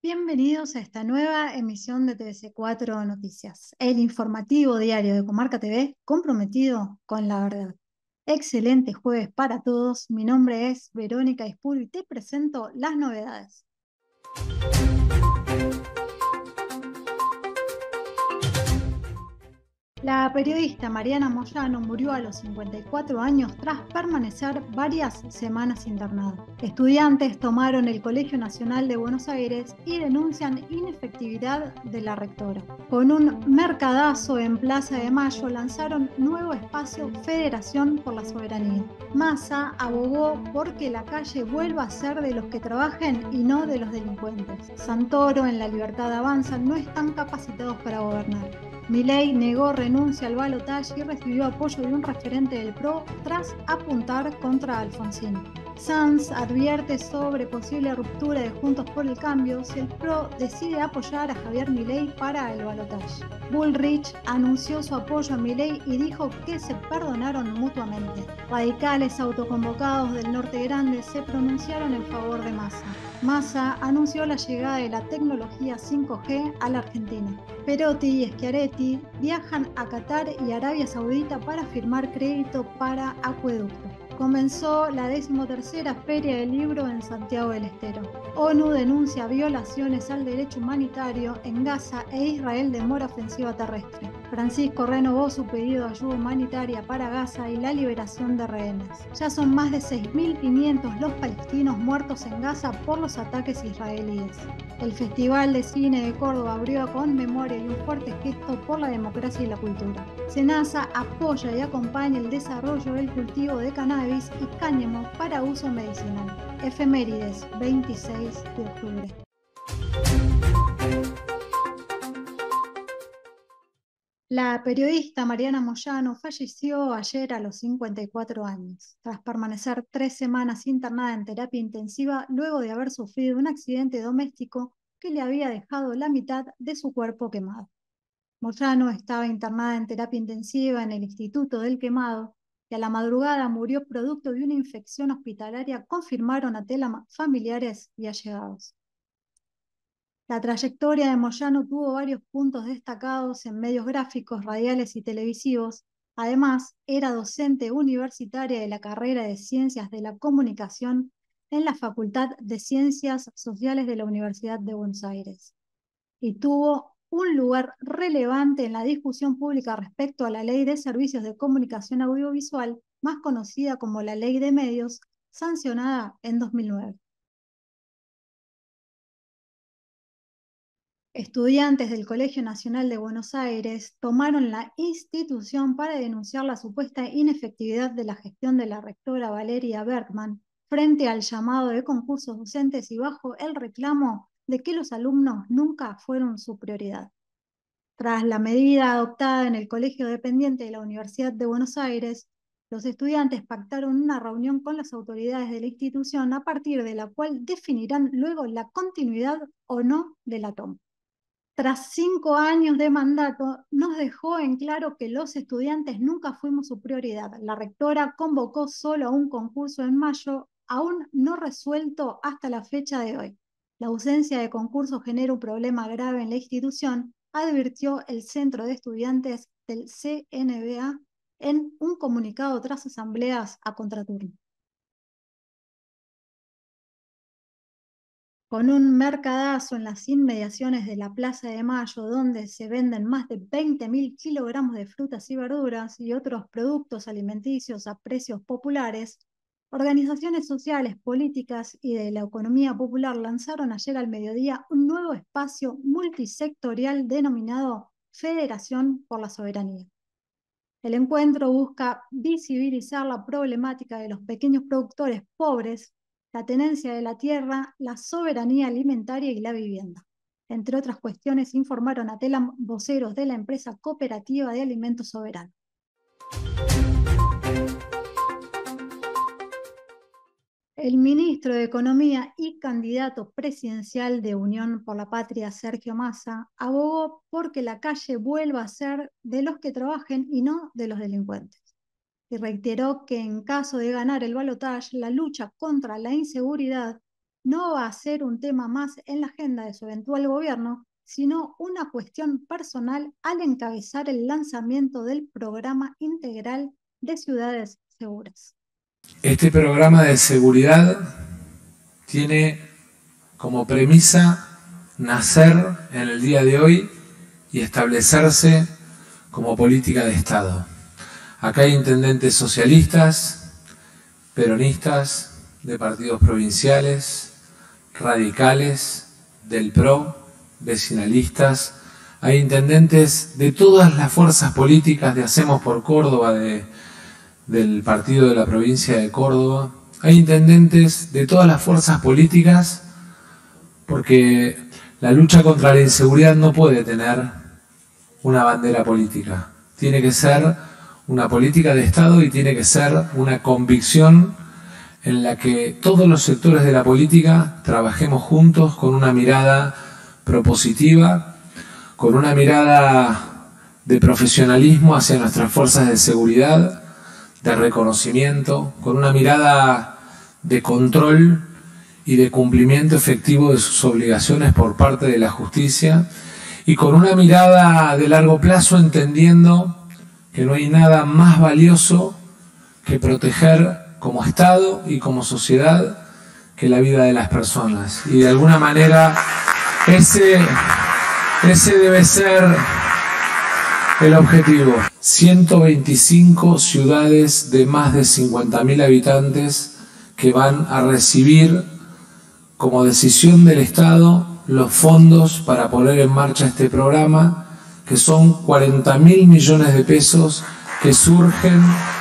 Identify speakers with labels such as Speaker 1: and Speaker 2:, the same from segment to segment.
Speaker 1: Bienvenidos a esta nueva emisión de TVC4 Noticias, el informativo diario de Comarca TV comprometido con la verdad. Excelente jueves para todos, mi nombre es Verónica Ispuro y te presento las novedades. La periodista Mariana Moyano murió a los 54 años tras permanecer varias semanas internada. Estudiantes tomaron el Colegio Nacional de Buenos Aires y denuncian inefectividad de la rectora. Con un mercadazo en Plaza de Mayo lanzaron nuevo espacio Federación por la Soberanía. Massa abogó porque la calle vuelva a ser de los que trabajen y no de los delincuentes. Santoro en La Libertad Avanza no están capacitados para gobernar. Milei negó renuncia al balotaje y recibió apoyo de un referente del PRO tras apuntar contra Alfonsín. Sanz advierte sobre posible ruptura de Juntos por el Cambio si el PRO decide apoyar a Javier Milei para el balotaje. Bullrich anunció su apoyo a Milei y dijo que se perdonaron mutuamente. Radicales autoconvocados del Norte Grande se pronunciaron en favor de Massa. Massa anunció la llegada de la tecnología 5G a la Argentina. Perotti y Schiaretti viajan a Qatar y Arabia Saudita para firmar crédito para acueducto. Comenzó la 13ª Feria del Libro en Santiago del Estero. ONU denuncia violaciones al derecho humanitario en Gaza e Israel demora ofensiva terrestre. Francisco renovó su pedido de ayuda humanitaria para Gaza y la liberación de rehenes. Ya son más de 6.500 los palestinos muertos en Gaza por los ataques israelíes. El Festival de Cine de Córdoba abrió con memoria y un fuerte gesto por la democracia y la cultura. SENASA apoya y acompaña el desarrollo del cultivo de cannabis y cáñamo para uso medicinal. Efemérides, 26 de octubre. La periodista Mariana Moyano falleció ayer a los 54 años, tras permanecer 3 semanas internada en terapia intensiva luego de haber sufrido un accidente doméstico que le había dejado la mitad de su cuerpo quemado. Moyano estaba internada en terapia intensiva en el Instituto del Quemado y a la madrugada murió producto de una infección hospitalaria, confirmaron a Telama familiares y allegados. La trayectoria de Moyano tuvo varios puntos destacados en medios gráficos, radiales y televisivos. Además, era docente universitaria de la carrera de Ciencias de la Comunicación en la Facultad de Ciencias Sociales de la Universidad de Buenos Aires. Y tuvo un lugar relevante en la discusión pública respecto a la Ley de Servicios de Comunicación Audiovisual, más conocida como la Ley de Medios, sancionada en 2009. Estudiantes del Colegio Nacional de Buenos Aires tomaron la institución para denunciar la supuesta inefectividad de la gestión de la rectora Valeria Bergman frente al llamado de concursos docentes y bajo el reclamo de que los alumnos nunca fueron su prioridad. Tras la medida adoptada en el colegio dependiente de la Universidad de Buenos Aires, los estudiantes pactaron una reunión con las autoridades de la institución a partir de la cual definirán luego la continuidad o no de la toma. Tras 5 años de mandato, nos dejó en claro que los estudiantes nunca fuimos su prioridad. La rectora convocó solo a un concurso en mayo, aún no resuelto hasta la fecha de hoy. La ausencia de concurso genera un problema grave en la institución, advirtió el Centro de Estudiantes del CNBA en un comunicado tras asambleas a contraturno. Con un mercadazo en las inmediaciones de la Plaza de Mayo, donde se venden más de 20.000 kilogramos de frutas y verduras y otros productos alimenticios a precios populares, organizaciones sociales, políticas y de la economía popular lanzaron ayer al mediodía un nuevo espacio multisectorial denominado Federación por la Soberanía. El encuentro busca visibilizar la problemática de los pequeños productores pobres, la tenencia de la tierra, la soberanía alimentaria y la vivienda. Entre otras cuestiones, informaron a Telam voceros de la empresa cooperativa de alimentos Soberano. El ministro de Economía y candidato presidencial de Unión por la Patria, Sergio Massa, abogó porque la calle vuelva a ser de los que trabajen y no de los delincuentes. Y reiteró que en caso de ganar el balotaje, la lucha contra la inseguridad no va a ser un tema más en la agenda de su eventual gobierno, sino una cuestión personal al encabezar el lanzamiento del Programa Integral de Ciudades Seguras.
Speaker 2: Este programa de seguridad tiene como premisa nacer en el día de hoy y establecerse como política de Estado. Acá hay intendentes socialistas, peronistas, de partidos provinciales, radicales, del PRO, vecinalistas. Hay intendentes de todas las fuerzas políticas de Hacemos por Córdoba, del partido de la provincia de Córdoba. Hay intendentes de todas las fuerzas políticas, porque la lucha contra la inseguridad no puede tener una bandera política. Tiene que ser una política de Estado y tiene que ser una convicción en la que todos los sectores de la política trabajemos juntos con una mirada propositiva, con una mirada de profesionalismo hacia nuestras fuerzas de seguridad, de reconocimiento, con una mirada de control y de cumplimiento efectivo de sus obligaciones por parte de la justicia, y con una mirada de largo plazo, entendiendo que no hay nada más valioso que proteger como Estado y como sociedad que la vida de las personas. Y de alguna manera ese debe ser el objetivo. 125 ciudades de más de 50.000 habitantes que van a recibir como decisión del Estado los fondos para poner en marcha este programa, que son 40.000 millones de pesos que surgen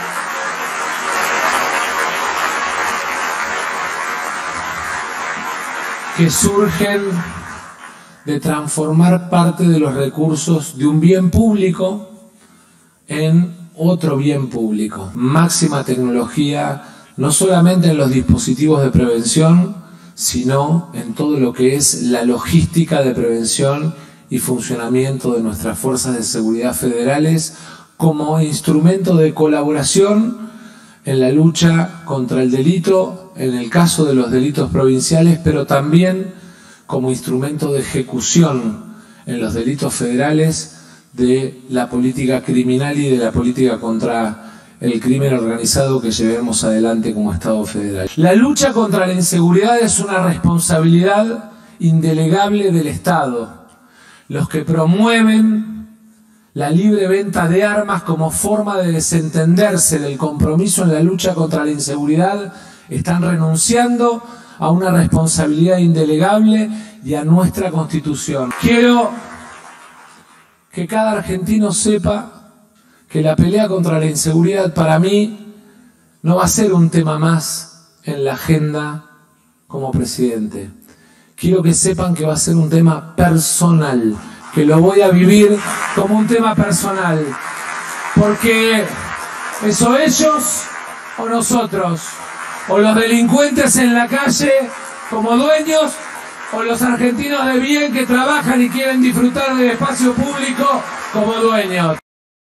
Speaker 2: de transformar parte de los recursos de un bien público en otro bien público. Máxima tecnología, no solamente en los dispositivos de prevención, sino en todo lo que es la logística de prevención y funcionamiento de nuestras fuerzas de seguridad federales como instrumento de colaboración en la lucha contra el delito, en el caso de los delitos provinciales, pero también como instrumento de ejecución en los delitos federales de la política criminal y de la política contra el crimen organizado que llevemos adelante como Estado federal. La lucha contra la inseguridad es una responsabilidad indelegable del Estado. Los que promueven la libre venta de armas como forma de desentenderse del compromiso en la lucha contra la inseguridad están renunciando a una responsabilidad indelegable y a nuestra Constitución. Quiero que cada argentino sepa que la pelea contra la inseguridad para mí no va a ser un tema más en la agenda como presidente. Quiero que sepan que va a ser un tema personal, que lo voy a vivir como un tema personal, porque eso ellos o nosotros, o los delincuentes en la calle como dueños, o los argentinos de bien que trabajan y quieren disfrutar del espacio público como dueños.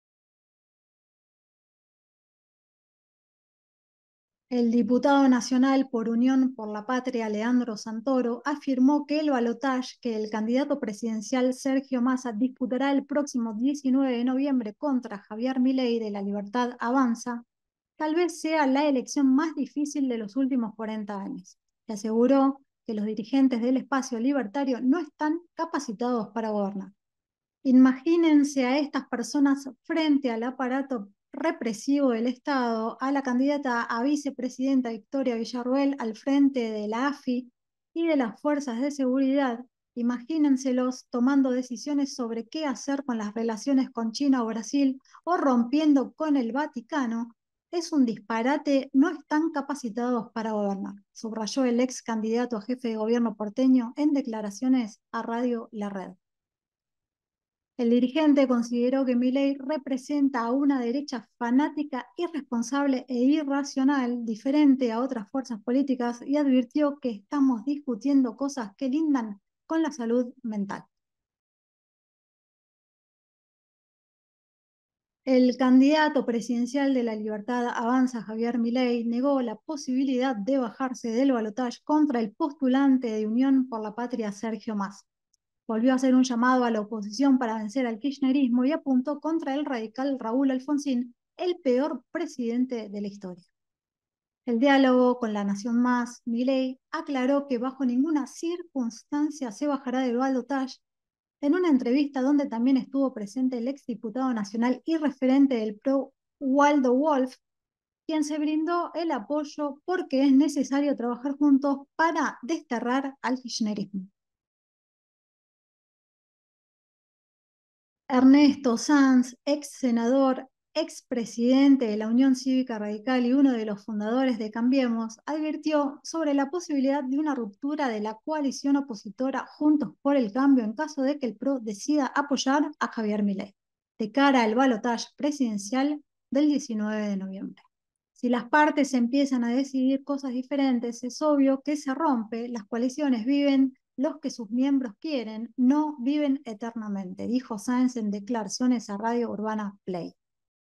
Speaker 1: El diputado nacional por Unión por la Patria, Leandro Santoro, afirmó que el balotaje que el candidato presidencial Sergio Massa disputará el próximo 19 de noviembre contra Javier Milei de La Libertad Avanza tal vez sea la elección más difícil de los últimos 40 años. Y aseguró que los dirigentes del espacio libertario no están capacitados para gobernar. Imagínense a estas personas frente al aparato represivo del Estado, a la candidata a vicepresidenta Victoria Villarruel al frente de la AFI y de las fuerzas de seguridad. Imagínenselos tomando decisiones sobre qué hacer con las relaciones con China o Brasil o rompiendo con el Vaticano. Es un disparate, no están capacitados para gobernar, subrayó el ex candidato a jefe de gobierno porteño en declaraciones a Radio La Red. El dirigente consideró que Milei representa a una derecha fanática, irresponsable e irracional, diferente a otras fuerzas políticas, y advirtió que estamos discutiendo cosas que lindan con la salud mental. El candidato presidencial de La Libertad Avanza, Javier Milei, negó la posibilidad de bajarse del balotaje contra el postulante de Unión por la Patria, Sergio Massa. Volvió a hacer un llamado a la oposición para vencer al kirchnerismo y apuntó contra el radical Raúl Alfonsín, el peor presidente de la historia. El diálogo con La Nación Más, Milei aclaró que bajo ninguna circunstancia se bajará del balotaje. En una entrevista donde también estuvo presente el exdiputado nacional y referente del PRO, Waldo Wolf, quien se brindó el apoyo porque es necesario trabajar juntos para desterrar al kirchnerismo. Ernesto Sanz, ex senador, ex presidente de la Unión Cívica Radical y uno de los fundadores de Cambiemos, advirtió sobre la posibilidad de una ruptura de la coalición opositora Juntos por el Cambio en caso de que el PRO decida apoyar a Javier Milei, de cara al balotaje presidencial del 19 de noviembre. Si las partes empiezan a decidir cosas diferentes, es obvio que se rompe, las coaliciones viven los que sus miembros quieren, no viven eternamente, dijo Sáenz en declaraciones a Radio Urbana Play.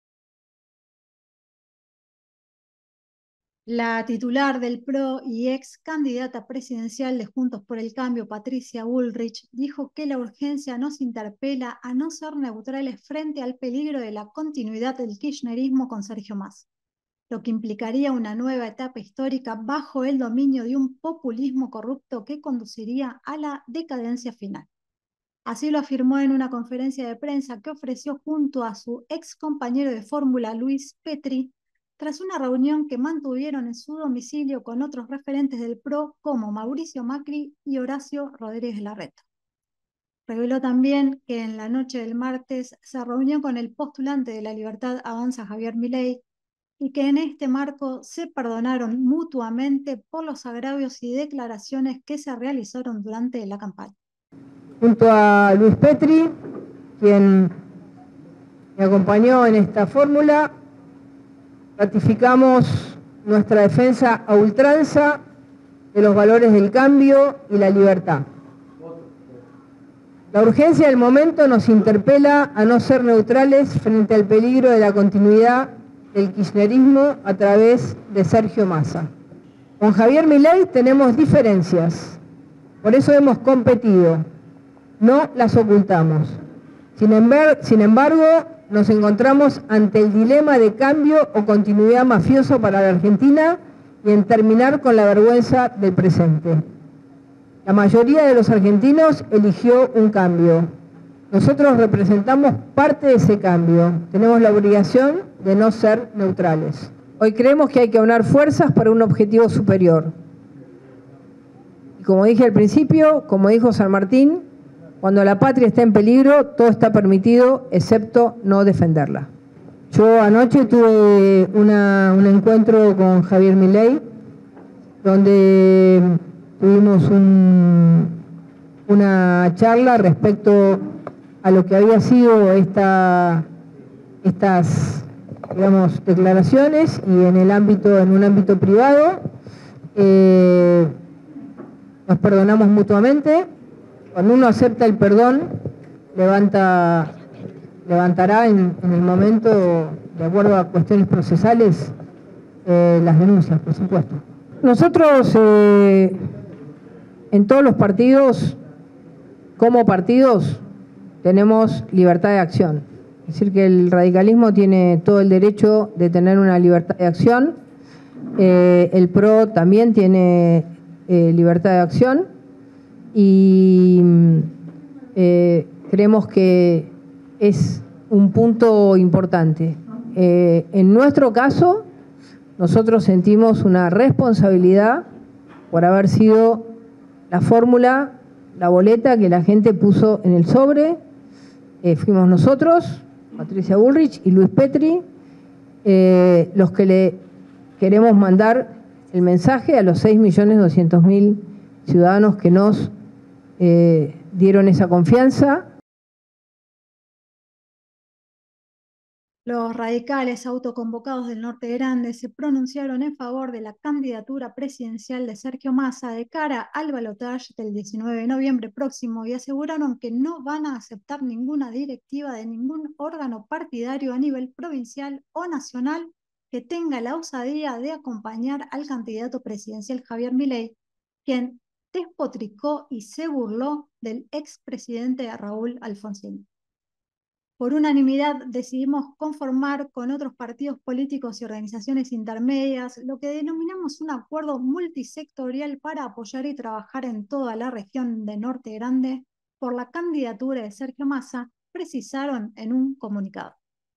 Speaker 1: La titular del PRO y ex candidata presidencial de Juntos por el Cambio, Patricia Bullrich, dijo que la urgencia nos interpela a no ser neutrales frente al peligro de la continuidad del kirchnerismo con Sergio Massa, lo que implicaría una nueva etapa histórica bajo el dominio de un populismo corrupto que conduciría a la decadencia final. Así lo afirmó en una conferencia de prensa que ofreció junto a su ex compañero de fórmula Luis Petri, tras una reunión que mantuvieron en su domicilio con otros referentes del PRO como Mauricio Macri y Horacio Rodríguez Larreta. Reveló también que en la noche del martes se reunió con el postulante de La Libertad Avanza, Javier Milei, y que en este marco se perdonaron mutuamente por los agravios y declaraciones que se realizaron durante la campaña.
Speaker 3: Junto a Luis Petri, quien me acompañó en esta fórmula, ratificamos nuestra defensa a ultranza de los valores del cambio y la libertad. La urgencia del momento nos interpela a no ser neutrales frente al peligro de la continuidad del kirchnerismo a través de Sergio Massa. Con Javier Milei tenemos diferencias, por eso hemos competido, no las ocultamos. Sin embargo, nos encontramos ante el dilema de cambio o continuidad mafioso para la Argentina y en terminar con la vergüenza del presente. La mayoría de los argentinos eligió un cambio. Nosotros representamos parte de ese cambio. Tenemos la obligación de no ser neutrales. Hoy creemos que hay que aunar fuerzas para un objetivo superior. Y como dije al principio, como dijo San Martín, cuando la patria está en peligro, todo está permitido, excepto no defenderla. Yo anoche tuve un encuentro con Javier Milei, donde tuvimos una charla respecto a lo que había sido estas, digamos, declaraciones, y en un ámbito privado nos perdonamos mutuamente. Cuando uno acepta el perdón, levantará en el momento, de acuerdo a cuestiones procesales, las denuncias, por supuesto. Nosotros, en todos los partidos, como partidos, tenemos libertad de acción. Es decir, que el radicalismo tiene todo el derecho de tener una libertad de acción. El PRO también tiene libertad de acción. Y creemos que es un punto importante. En nuestro caso, nosotros sentimos una responsabilidad por haber sido la fórmula, la boleta que la gente puso en el sobre. Fuimos nosotros, Patricia Bullrich y Luis Petri, los que le queremos mandar el mensaje a los 6.200.000 ciudadanos que nos dieron esa confianza.
Speaker 1: Los radicales autoconvocados del Norte Grande se pronunciaron en favor de la candidatura presidencial de Sergio Massa de cara al balotaje del 19 de noviembre próximo y aseguraron que no van a aceptar ninguna directiva de ningún órgano partidario a nivel provincial o nacional que tenga la osadía de acompañar al candidato presidencial Javier Milei, quien despotricó y se burló del expresidente Raúl Alfonsín. Por unanimidad decidimos conformar con otros partidos políticos y organizaciones intermedias lo que denominamos un acuerdo multisectorial para apoyar y trabajar en toda la región de Norte Grande por la candidatura de Sergio Massa, precisaron en un comunicado.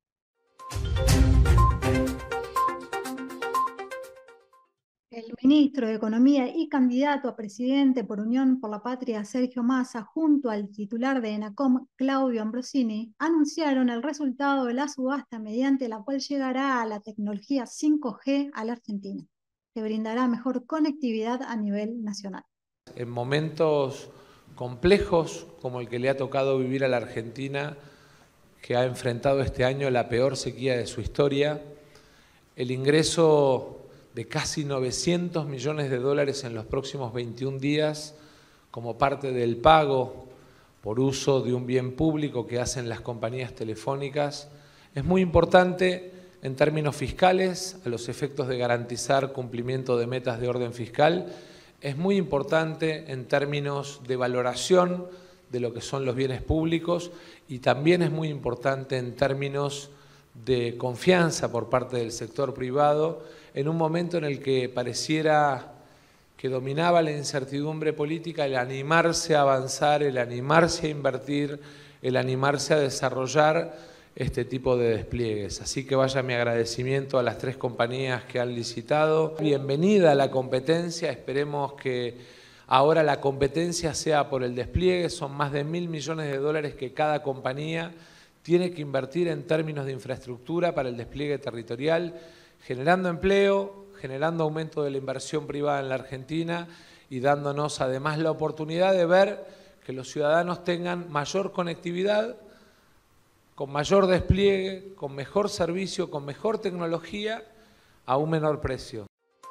Speaker 1: El ministro de Economía y candidato a presidente por Unión por la Patria, Sergio Massa, junto al titular de ENACOM, Claudio Ambrosini, anunciaron el resultado de la subasta mediante la cual llegará a la tecnología 5G a la Argentina, que brindará mejor conectividad a nivel nacional.
Speaker 2: En momentos complejos como el que le ha tocado vivir a la Argentina, que ha enfrentado este año la peor sequía de su historia, el ingreso de casi 900 millones de dólares en los próximos 21 días como parte del pago por uso de un bien público que hacen las compañías telefónicas, es muy importante en términos fiscales, a los efectos de garantizar cumplimiento de metas de orden fiscal, es muy importante en términos de valoración de lo que son los bienes públicos y también es muy importante en términos de confianza por parte del sector privado en un momento en el que pareciera que dominaba la incertidumbre política, el animarse a avanzar, el animarse a invertir, el animarse a desarrollar este tipo de despliegues. Así que vaya mi agradecimiento a las 3 compañías que han licitado. Bienvenida a la competencia, esperemos que ahora la competencia sea por el despliegue, son más de 1.000 millones de dólares que cada compañía tiene que invertir en términos de infraestructura para el despliegue territorial, generando empleo, generando aumento de la inversión privada en la Argentina y dándonos además la oportunidad de ver que los ciudadanos tengan mayor conectividad, con mayor despliegue, con mejor servicio, con mejor tecnología, a un menor precio.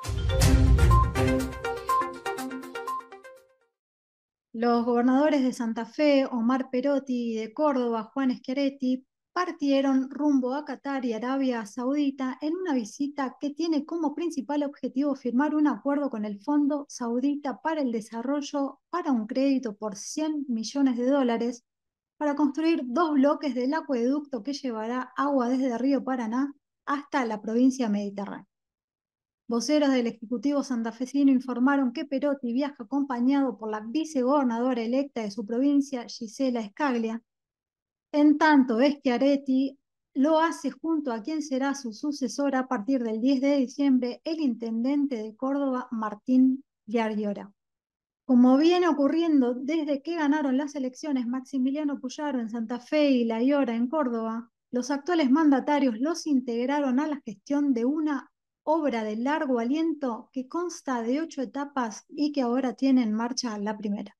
Speaker 1: Los gobernadores de Santa Fe, Omar Perotti, y de Córdoba, Juan Schiaretti, partieron rumbo a Qatar y Arabia Saudita en una visita que tiene como principal objetivo firmar un acuerdo con el Fondo Saudita para el Desarrollo para un crédito por 100 millones de dólares para construir 2 bloques del acueducto que llevará agua desde Río Paraná hasta la provincia mediterránea. Voceros del Ejecutivo santafesino informaron que Perotti viaja acompañado por la vicegobernadora electa de su provincia, Gisela Scaglia. En tanto, Schiaretti lo hace junto a quien será su sucesor a partir del 10 de diciembre, el intendente de Córdoba, Martín Giardiora. Como viene ocurriendo desde que ganaron las elecciones Maximiliano Puyaro en Santa Fe y La Iora en Córdoba, los actuales mandatarios los integraron a la gestión de una obra de largo aliento que consta de 8 etapas y que ahora tiene en marcha la primera.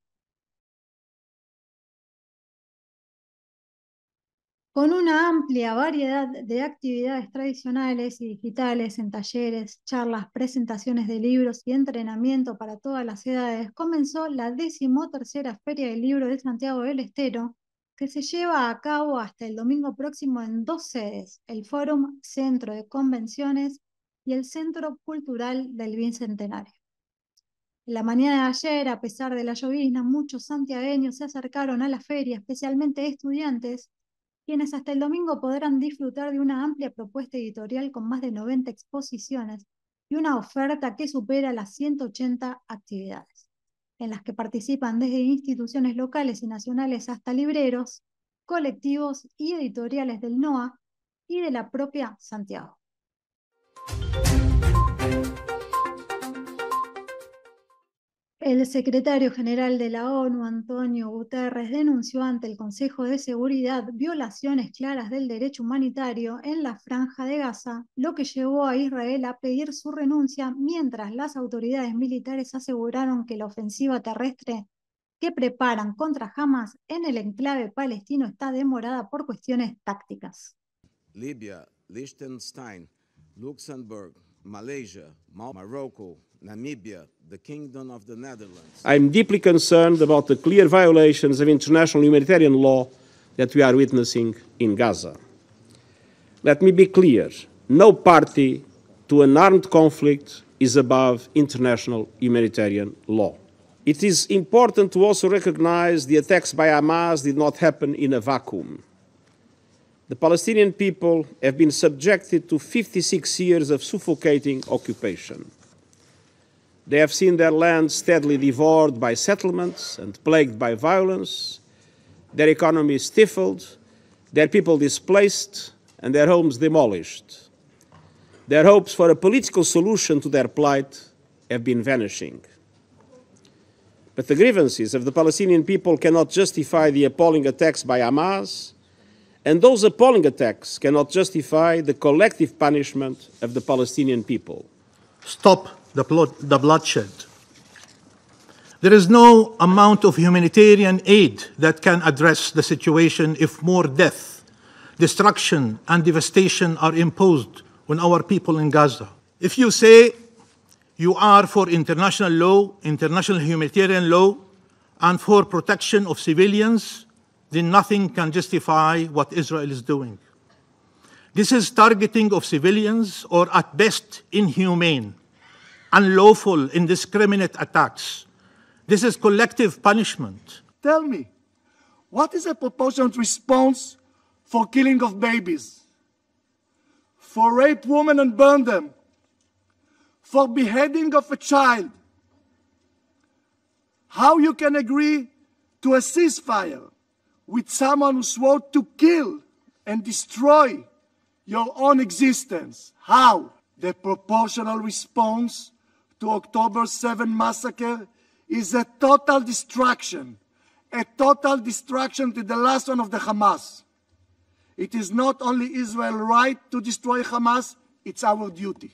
Speaker 1: Con una amplia variedad de actividades tradicionales y digitales en talleres, charlas, presentaciones de libros y entrenamiento para todas las edades, comenzó la 13ª Feria del Libro de Santiago del Estero, que se lleva a cabo hasta el domingo próximo en 2 sedes, el Fórum Centro de Convenciones y el Centro Cultural del Bicentenario. La mañana de ayer, a pesar de la llovizna, muchos santiagueños se acercaron a la feria, especialmente estudiantes, quienes hasta el domingo podrán disfrutar de una amplia propuesta editorial con más de 90 exposiciones y una oferta que supera las 180 actividades, en las que participan desde instituciones locales y nacionales hasta libreros, colectivos y editoriales del NOA y de la propia Santiago. El secretario general de la ONU, Antonio Guterres, denunció ante el Consejo de Seguridad violaciones claras del derecho humanitario en la Franja de Gaza, lo que llevó a Israel a pedir su renuncia mientras las autoridades militares aseguraron que la ofensiva terrestre que preparan contra Hamas en el enclave palestino está demorada por cuestiones tácticas.
Speaker 4: Libia Liechtenstein, Luxembourg, Malaysia, Morocco, Namibia, the Kingdom of the Netherlands.
Speaker 5: I'm deeply concerned about the clear violations of international humanitarian law that we are witnessing in Gaza. Let me be clear, no party to an armed conflict is above international humanitarian law. It is important to also recognize the attacks by Hamas did not happen in a vacuum. The Palestinian people have been subjected to 56 years of suffocating occupation. They have seen their land steadily devoured by settlements and plagued by violence, their economy stifled, their people displaced, and their homes demolished. Their hopes for a political solution to their plight have been vanishing. But the grievances of the Palestinian people cannot justify the appalling attacks by Hamas, and those appalling attacks cannot justify the collective punishment of the Palestinian people.
Speaker 6: Stop the bloodshed. There is no amount of humanitarian aid that can address the situation if more death, destruction, and devastation are imposed on our people in Gaza. If you say you are for international law, international humanitarian law, and for protection of civilians, then nothing can justify what Israel is doing. This is targeting of civilians, or at best inhumane, unlawful, indiscriminate attacks. This is collective punishment.
Speaker 7: Tell me, what is a proportionate response for killing of babies? For rape women and burn them? For beheading of a child? How you can agree to a ceasefire with someone who swore to kill and destroy your own existence? How? The proportional response to October 7 massacre is a total destruction to the last one of the Hamas. It is not only Israel's right to destroy Hamas, it's our duty.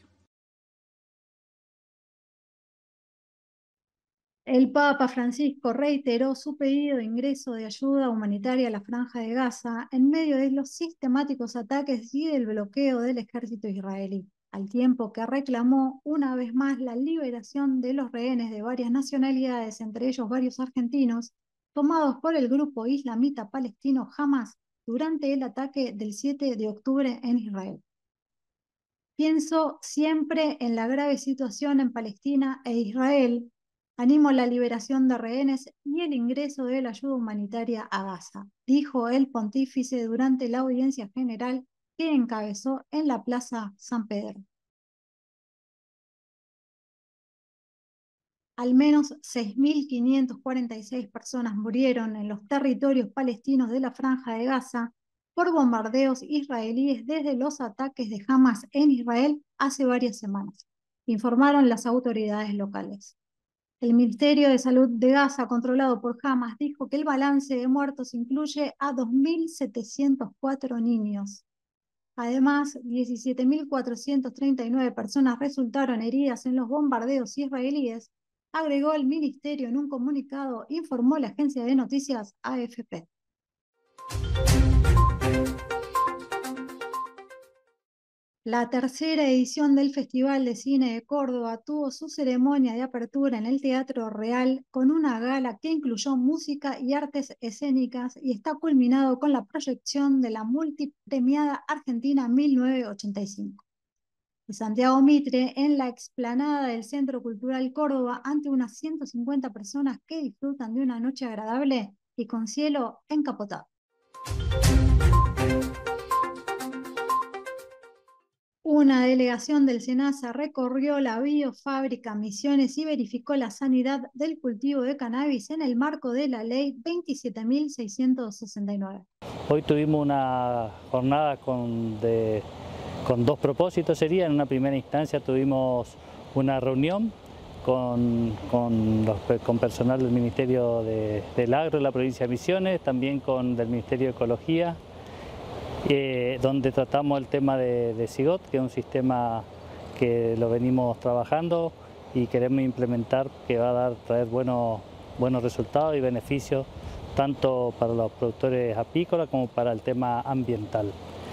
Speaker 1: El Papa Francisco reiteró su pedido de ingreso de ayuda humanitaria a la Franja de Gaza en medio de los sistemáticos ataques y del bloqueo del ejército israelí, al tiempo que reclamó una vez más la liberación de los rehenes de varias nacionalidades, entre ellos varios argentinos, tomados por el grupo islamita palestino Hamas durante el ataque del 7 de octubre en Israel. Pienso siempre en la grave situación en Palestina e Israel. Animo la liberación de rehenes y el ingreso de la ayuda humanitaria a Gaza, dijo el pontífice durante la audiencia general que encabezó en la Plaza San Pedro. Al menos 6.546 personas murieron en los territorios palestinos de la Franja de Gaza por bombardeos israelíes desde los ataques de Hamas en Israel hace varias semanas, informaron las autoridades locales. El Ministerio de Salud de Gaza, controlado por Hamas, dijo que el balance de muertos incluye a 2.704 niños. Además, 17.439 personas resultaron heridas en los bombardeos israelíes, agregó el ministerio en un comunicado, informó la agencia de noticias AFP. La tercera edición del Festival de Cine de Córdoba tuvo su ceremonia de apertura en el Teatro Real con una gala que incluyó música y artes escénicas y está culminado con la proyección de la multipremiada Argentina 1985. De Santiago Mitre, en la explanada del Centro Cultural Córdoba, ante unas 150 personas que disfrutan de una noche agradable y con cielo encapotado. Una delegación del SENASA recorrió la biofábrica Misiones y verificó la sanidad del cultivo de cannabis en el marco de la ley 27.669.
Speaker 8: Hoy tuvimos una jornada con dos propósitos. En una primera instancia tuvimos una reunión con personal del Ministerio del Agro de la provincia de Misiones, también del Ministerio de Ecología, donde tratamos el tema de SIGOT, que es un sistema que lo venimos trabajando y queremos implementar, que va a traer buenos resultados y beneficios tanto para los productores apícolas como para el tema ambiental.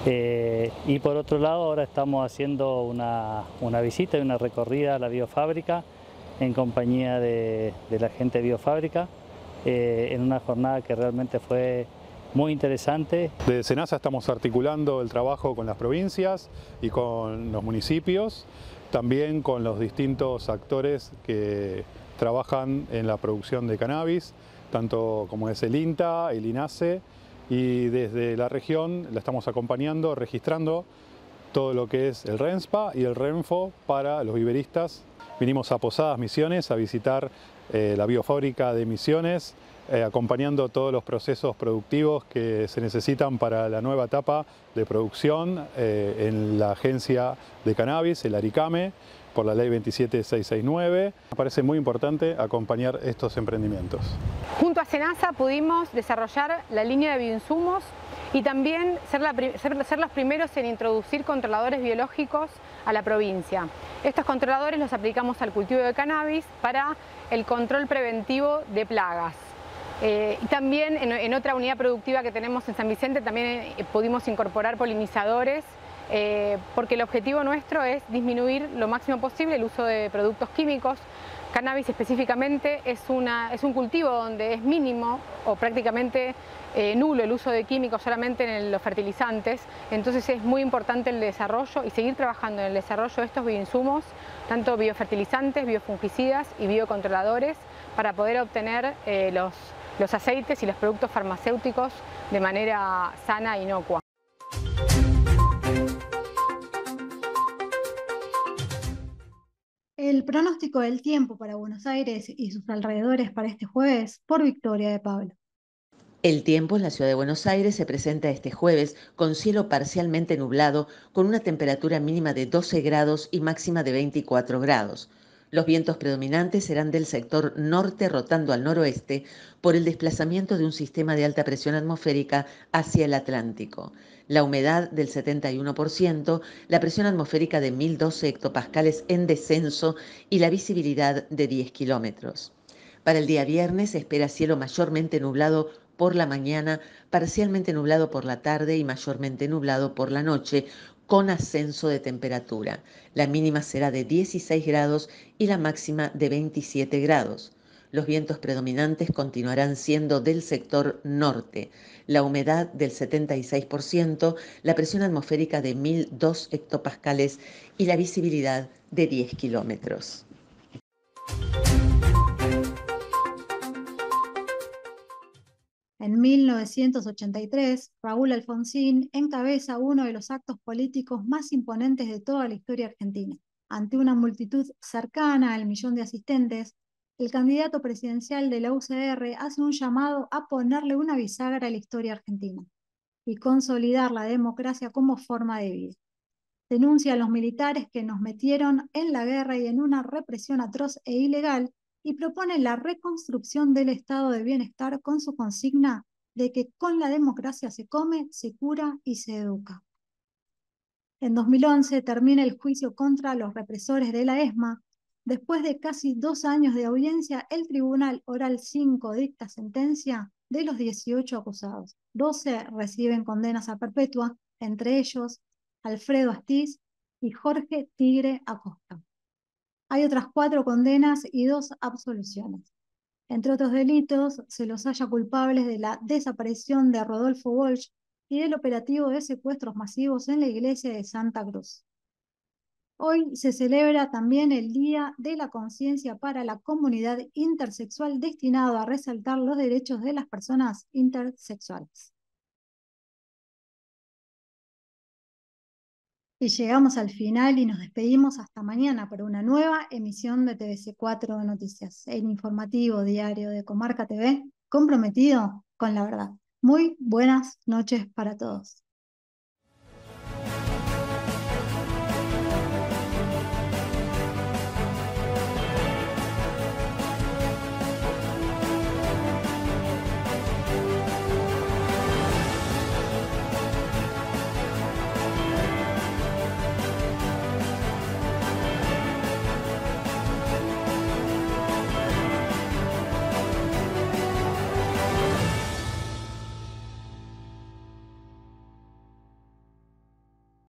Speaker 8: Y por otro lado, ahora estamos haciendo una visita y una recorrida a la biofábrica en compañía de la gente de biofábrica, en una jornada que realmente fue muy interesante.
Speaker 9: Desde SENASA estamos articulando el trabajo con las provincias y con los municipios, también con los distintos actores que trabajan en la producción de cannabis, tanto como es el INTA, el INASE, y desde la región la estamos acompañando, registrando todo lo que es el RENSPA y el RENFO para los viveristas. Vinimos a Posadas Misiones a visitar la biofábrica de Misiones, acompañando todos los procesos productivos que se necesitan para la nueva etapa de producción en la agencia de cannabis, el ARICAME, por la ley 27669. Me parece muy importante acompañar estos emprendimientos.
Speaker 10: Junto a SENASA pudimos desarrollar la línea de bioinsumos y también ser los primeros en introducir controladores biológicos a la provincia. Estos controladores los aplicamos al cultivo de cannabis para el control preventivo de plagas. Y también en otra unidad productiva que tenemos en San Vicente también pudimos incorporar polinizadores, porque el objetivo nuestro es disminuir lo máximo posible el uso de productos químicos. Cannabis específicamente es un cultivo donde es mínimo o prácticamente nulo el uso de químicos solamente en los fertilizantes, entonces es muy importante el desarrollo y seguir trabajando en el desarrollo de estos bioinsumos, tanto biofertilizantes, biofungicidas y biocontroladores, para poder obtener los aceites y los productos farmacéuticos de manera sana e inocua.
Speaker 1: El pronóstico del tiempo para Buenos Aires y sus alrededores para este jueves por Victoria de Pablo.
Speaker 11: El tiempo en la ciudad de Buenos Aires se presenta este jueves con cielo parcialmente nublado, con una temperatura mínima de 12 grados y máxima de 24 grados. Los vientos predominantes serán del sector norte rotando al noroeste por el desplazamiento de un sistema de alta presión atmosférica hacia el Atlántico. La humedad del 71%, la presión atmosférica de 1012 hectopascales en descenso y la visibilidad de 10 kilómetros. Para el día viernes se espera cielo mayormente nublado por la mañana, parcialmente nublado por la tarde y mayormente nublado por la noche, con ascenso de temperatura. La mínima será de 16 grados y la máxima de 27 grados. Los vientos predominantes continuarán siendo del sector norte. La humedad del 76%, la presión atmosférica de 1002 hectopascales y la visibilidad de 10 kilómetros.
Speaker 1: En 1983, Raúl Alfonsín encabeza uno de los actos políticos más imponentes de toda la historia argentina. Ante una multitud cercana al millón de asistentes, el candidato presidencial de la UCR hace un llamado a ponerle una bisagra a la historia argentina y consolidar la democracia como forma de vida. Denuncia a los militares que nos metieron en la guerra y en una represión atroz e ilegal, y propone la reconstrucción del estado de bienestar con su consigna de que con la democracia se come, se cura y se educa. En 2011 termina el juicio contra los represores de la ESMA. Después de casi 2 años de audiencia, el Tribunal Oral 5 dicta sentencia de los 18 acusados. 12 reciben condenas a perpetua, entre ellos Alfredo Astiz y Jorge Tigre Acosta. Hay otras 4 condenas y 2 absoluciones. Entre otros delitos, se los halla culpables de la desaparición de Rodolfo Walsh y del operativo de secuestros masivos en la iglesia de Santa Cruz. Hoy se celebra también el Día de la Conciencia para la Comunidad Intersexual, destinado a resaltar los derechos de las personas intersexuales. Y llegamos al final y nos despedimos hasta mañana para una nueva emisión de TVC4 Noticias, el informativo diario de Comarca TV, comprometido con la verdad. Muy buenas noches para todos.